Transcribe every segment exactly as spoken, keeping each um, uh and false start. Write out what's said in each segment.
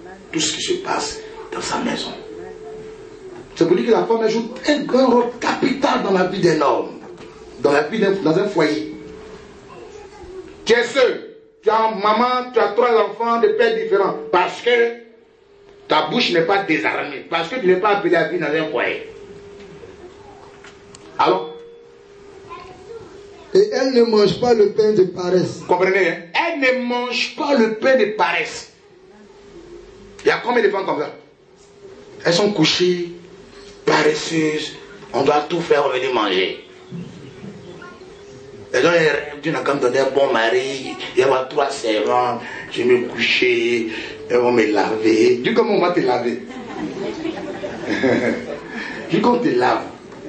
tout ce qui se passe dans sa maison. C'est pour dire que la femme joue un grand rôle capital dans la vie d'un homme, dans la vie d'un, dans un foyer. Tu es seul, tu as maman, tu as trois enfants de pères différents, parce que ta bouche n'est pas désarmée, parce que tu n'es pas appelé à vivre dans un foyer. Alors, et elle ne mange pas le pain de paresse. Comprenez, hein? Elle ne mange pas le pain de paresse. Il y a combien de femmes comme ça? Elles sont couchées, paresseuses, on doit tout faire revenir manger. Elles ont un rêve d'une comme donner un bon mari, il y a trois servants, je vais me coucher, elles vont me laver. Dis comment on va te laver? Dis qu'on te lave.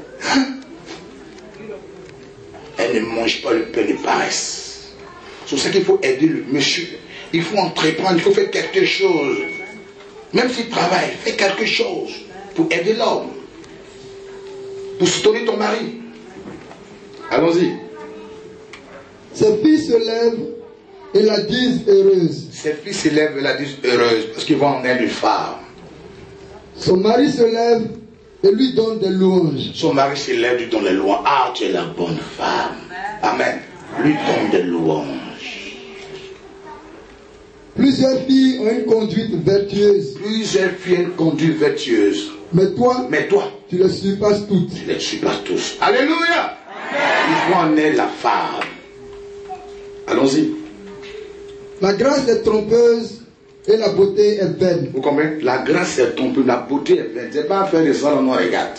Elle ne mange pas le pain de paresse. C'est pour ça qu'il faut aider le monsieur. Il faut entreprendre, il faut faire quelque chose. Même s'il travaille, fais quelque chose pour aider l'homme. Pour soutenir ton mari. Allons-y. Ses filles se lèvent et la disent heureuse. Ses filles se lèvent et la disent heureuse parce qu'ils vont en être une femme. Son mari se lève et lui donne des louanges. Son mari se lève et lui donne des louanges. Ah, tu es la bonne femme. Amen. Lui donne des louanges. Plusieurs filles ont une conduite vertueuse. Plusieurs filles ont une conduite vertueuse. Mais toi, Mais toi, tu les surpasses toutes. tu les surpasses tous. Alléluia. Il faut en être la femme. Allons-y. La grâce est trompeuse et la beauté est vaine. Vous comprenez? La grâce est trompeuse, la beauté est vaine. C'est pas faire des salons, on regarde.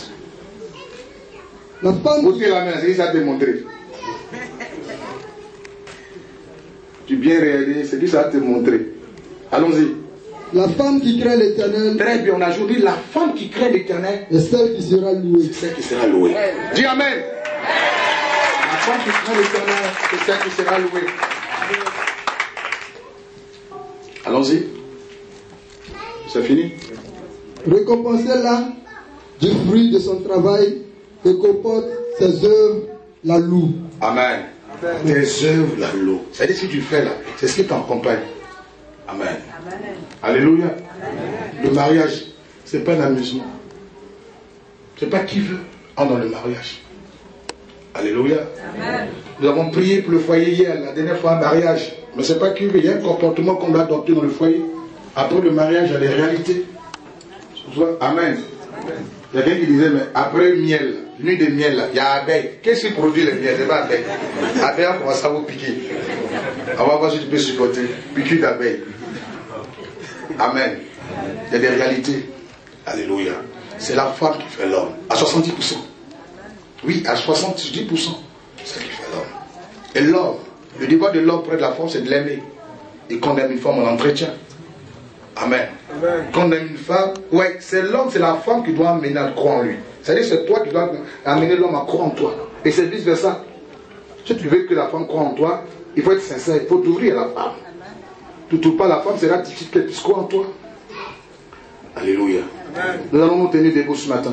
La femme, Beauté la main, c'est ça te montrer. Tu bien réalisé, c'est ça te montrer. Allons-y. la femme qui craint l'Éternel Très bien, on a aujourd'hui la femme qui craint l'Éternel. est celle qui sera louée. C'est celle qui sera louée. Dis Amen. La femme qui craint l'Éternel, c'est celle qui sera louée. Allons-y. C'est fini. Récompensez-la du fruit de son travail et comporte ses œuvres la loue. Amen. Tes œuvres la louent. C'est-à-dire si tu fais là, c'est ce qui t'accompagne. Amen. Amen. Alléluia. Amen. Le mariage, ce n'est pas un amusement. Ce n'est pas qui veut entrer dans le mariage. Alléluia. Amen. Nous avons prié pour le foyer hier, la dernière fois un mariage. Mais ce n'est pas qui veut. Il y a un comportement qu'on doit adopter dans le foyer. Après le mariage, il y a des réalités. Amen. Il y a quelqu'un qui disait, mais après le miel, nuit de miel, là, il y a abeille. Qu'est-ce qui produit le miel? C'est pas abeille. Abeille, on commence à vous piquer. On va voir si tu peux supporter. Piqûre d'abeille. Amen. Il y a des réalités. Alléluia. C'est la femme qui fait l'homme. À soixante-dix pour cent. Oui, à soixante-dix pour cent. C'est elle qui fait l'homme. Et l'homme, le devoir de l'homme près de la femme, c'est de l'aimer. Et quand on aime une femme, on l'entretient. Amen. Amen. Quand on aime une femme, ouais, c'est l'homme, c'est la femme qui doit amener à croire en lui. C'est-à-dire c'est toi qui dois amener l'homme à croire en toi. Et c'est vice versa. Si tu veux que la femme croie en toi, il faut être sincère, il faut t'ouvrir à la femme. Tu ne trouves pas la femme, c'est là difficile qu'elle puisse croire en toi. Alléluia. Amen. Nous allons nous tenir debout ce matin.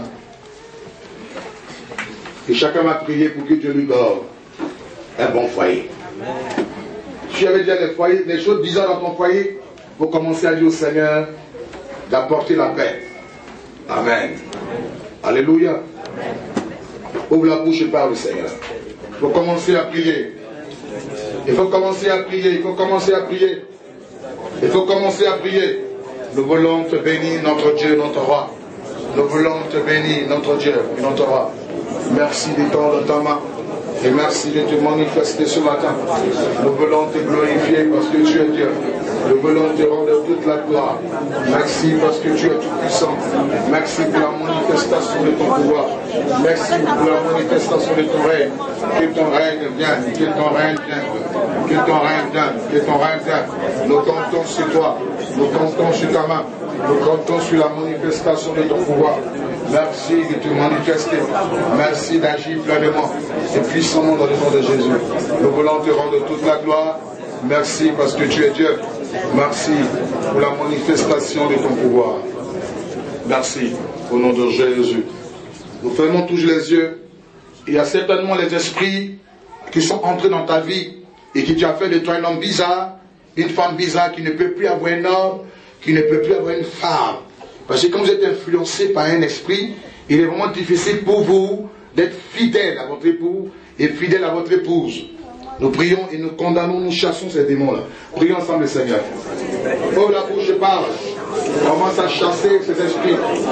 Et chacun va prier pour que Dieu lui donne un bon foyer. Amen. Si tu avais déjà des foyers, des choses bizarres dans ton foyer, il faut commencer à dire au Seigneur d'apporter la paix. Amen. Amen. Alléluia. Amen. Ouvre la bouche et parle au Seigneur. Il faut commencer à prier. Il faut commencer à prier. Il faut commencer à prier. Il faut commencer à prier. Nous voulons te bénir, notre Dieu, notre roi. Nous voulons te bénir, notre Dieu et notre roi. Merci de tendre ta main. Et merci de te manifester ce matin. Nous voulons te glorifier parce que tu es Dieu. Nous voulons te rendre toute la gloire. Merci parce que tu es tout puissant. Merci pour la manifestation de ton pouvoir. Merci pour la manifestation de ton règne. Que ton règne vienne, que ton règne vienne, que ton règne vienne, que ton règne vienne. Nous comptons sur toi. Nous comptons sur ta main. Nous comptons sur la manifestation de ton pouvoir. Merci de te manifester. Merci d'agir pleinement et puissamment dans le nom de Jésus. Nous voulons te rendre toute la gloire. Merci parce que tu es Dieu. Merci pour la manifestation de ton pouvoir. Merci au nom de Jésus. Nous fermons tous les yeux. Il y a certainement les esprits qui sont entrés dans ta vie et qui t'ont fait de toi un homme bizarre, une femme bizarre qui ne peut plus avoir un homme, qui ne peut plus avoir une femme. Parce que quand vous êtes influencé par un esprit, il est vraiment difficile pour vous d'être fidèle à votre époux et fidèle à votre épouse. Nous prions et nous condamnons, nous chassons ces démons-là. Prions ensemble le Seigneur. Ouvre la bouche et parle. Commence à chasser ces esprits.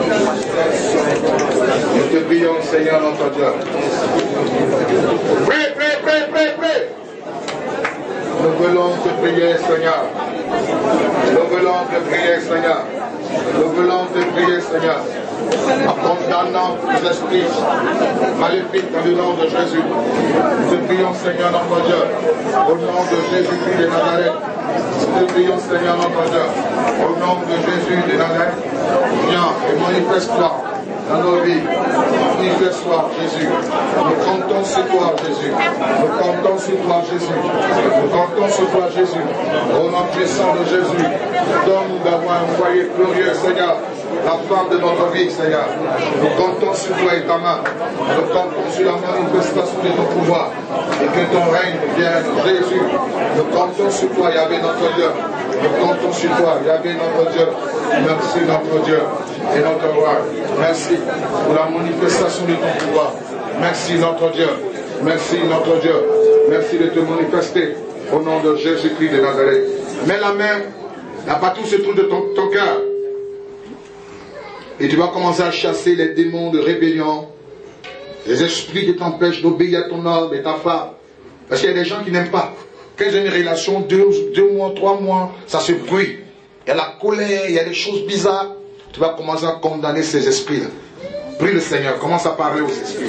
Nous te prions, Seigneur, notre Dieu. Prie, prie, prie, prie, prie. Nous voulons te prier, Seigneur. Nous voulons te prier, Seigneur. Nous voulons te prier, Seigneur. En condamnant les esprits maléfiques dans le nom de Jésus. Nous te prions, Seigneur, notre Dieu. Au nom de Jésus-Christ de Nazareth. Nous te prions, Seigneur, notre Dieu. Au nom de Jésus de Nazareth. Viens et manifeste-toi dans nos vies. Manifeste-toi, Jésus. Nous comptons sur toi, Jésus. Nous comptons sur toi, Jésus. Nous comptons sur toi, Jésus. Au nom puissant de Jésus. Donne-nous d'avoir un foyer glorieux, Seigneur. La femme de notre vie, Seigneur. Nous comptons sur toi et ta main. Nous comptons sur la manifestation de ton pouvoir. Et que ton règne vienne, Jésus. Nous comptons sur toi, Yahvé, notre Dieu. Nous comptons sur toi, Yahvé, notre Dieu. Merci, notre Dieu et notre roi. Merci pour la manifestation de ton pouvoir. Merci, notre Dieu. Merci, notre Dieu. Merci de te manifester au nom de Jésus-Christ de Nazareth. Mets la main là partout où se trouve de ton, ton cœur. Et tu vas commencer à chasser les démons de rébellion, les esprits qui t'empêchent d'obéir à ton homme et ta femme. Parce qu'il y a des gens qui n'aiment pas. Quand ils ont une relation, deux, deux mois, trois mois, ça se bruit. Il y a la colère, il y a des choses bizarres. Tu vas commencer à condamner ces esprits-là. Prie le Seigneur, commence à parler aux esprits.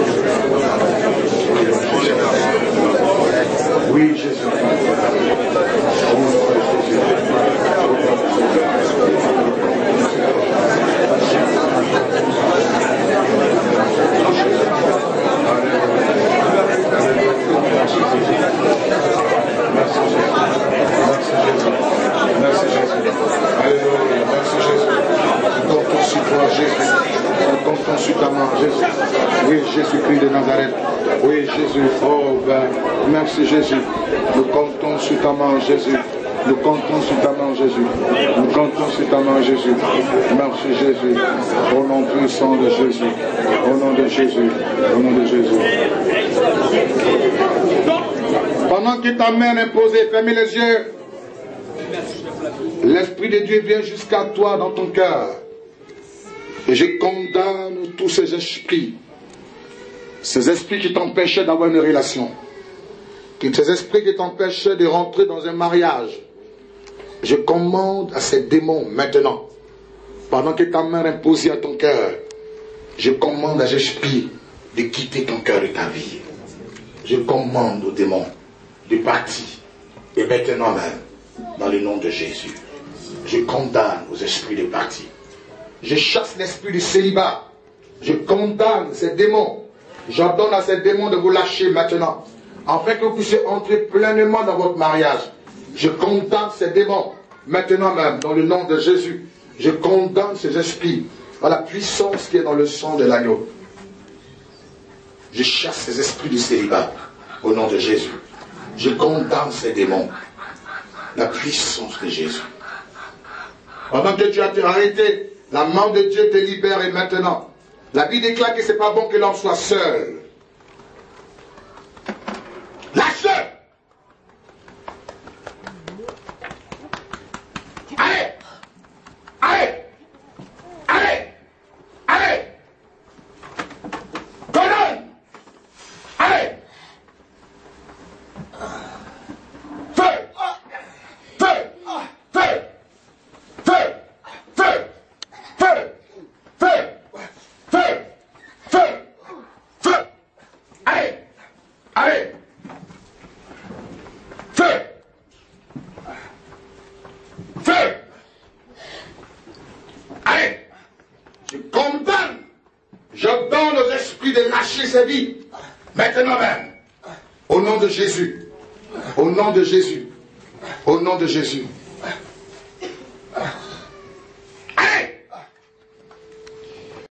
Oui, Jésus. Merci Jésus. Merci Jésus. Alléluia. Merci Jésus. Nous comptons sur toi, Jésus. Nous comptons sur ta main, Jésus. Oui, Jésus-Christ de Nazareth. Oui, Jésus. Oh, ben, merci Jésus. Nous comptons sur ta main, Jésus. Nous comptons sur ta main, Jésus. Nous comptons sur ta main, Jésus. Merci Jésus. Au nom puissant de Jésus. Au nom de Jésus. Au nom de Jésus. Pendant que ta main est posée, fermez les yeux. L'Esprit de Dieu vient jusqu'à toi dans ton cœur. Et je condamne tous ces esprits. Ces esprits qui t'empêchaient d'avoir une relation. Ces esprits qui t'empêchaient de rentrer dans un mariage. Je commande à ces démons maintenant. Pendant que ta main est posée à ton cœur. Je commande à ces esprits de quitter ton cœur et ta vie. Je commande aux démons de partir. Et maintenant même, dans le nom de Jésus, je condamne aux esprits de partir. Je chasse l'esprit du célibat. Je condamne ces démons. J'ordonne à ces démons de vous lâcher maintenant. Afin que vous puissiez entrer pleinement dans votre mariage. Je condamne ces démons. Maintenant même, dans le nom de Jésus, je condamne ces esprits à la puissance qui est dans le sang de l'agneau. Je chasse ces esprits du célibat au nom de Jésus. Je condamne ces démons. La puissance de Jésus. Pendant que tu as arrêté, la main de Dieu te libère et maintenant. La Bible déclare que ce n'est pas bon que l'homme soit seul. Lâche-le! Allez! Allez! Allez! Allez! Conan! Allez! Feu! Feu! Feu! Feu! Feu! Feu! Feu! Feu! Feu! Feu! Allez! Allez! Feu! Feu! Allez! Je condamne, je donne aux esprits de lâcher sa vie, maintenant même, au nom de Jésus, au nom de Jésus, au nom de Jésus,